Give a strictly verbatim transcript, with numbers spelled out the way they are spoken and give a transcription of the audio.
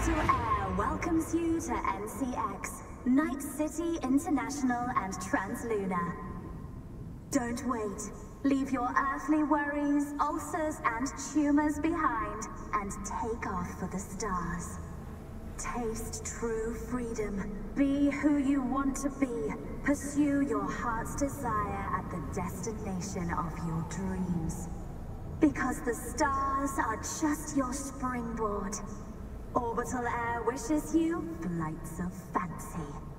Orbital Air welcomes you to N C X, Night City International and Translunar. Don't wait. Leave your earthly worries, ulcers, and tumors behind, and take off for the stars. Taste true freedom. Be who you want to be. Pursue your heart's desire at the destination of your dreams. Because the stars are just your springboard. Orbital Air wishes you flights of fancy.